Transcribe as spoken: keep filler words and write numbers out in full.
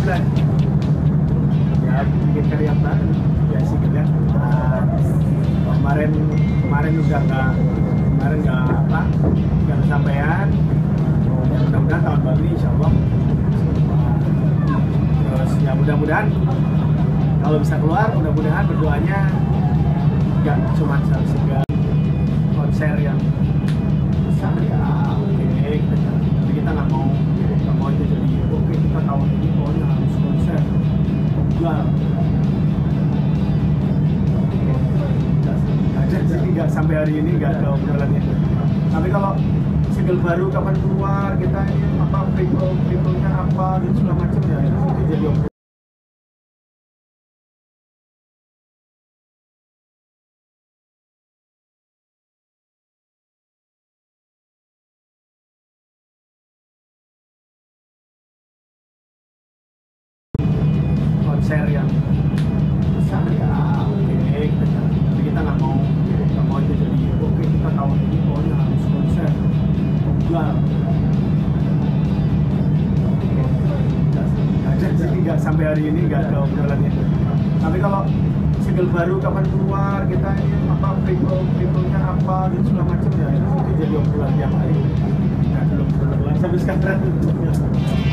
lah ya, bikin karya baru ya sih kan. Nah, kemarin kemarin udah nggak kemarin nggak apa nggak kesampaian ya, mudah-mudahan tahun baru ini insya Allah. Terus ya mudah-mudahan kalau bisa keluar, mudah-mudahan berdoanya nggak cuma single konser yang besar ya, oke okay, tapi kita nggak mau nggak mau itu jadi oke okay, kita tahun ini pokoknya harus konser jual. Jadi nggak sampai hari ini nggak ada obrolan itu. Tapi kalau single baru kapan keluar, kita ini apa people people-nya apa dan segala macam ya itu jadi obrolan. Konser yang besar ya, oke okay, tapi kita nggak mau nggak mau itu jadi oke okay, kita tahun ini pokoknya harus konser jual. Jadi nggak sampai hari ini nggak ada obrolan itu. Tapi kalau single baru kapan keluar, kita ini apa people people-nya apa dan segala macam ya itu jadi obrolan tiap hari. Nah, belum belum sampai sekarang.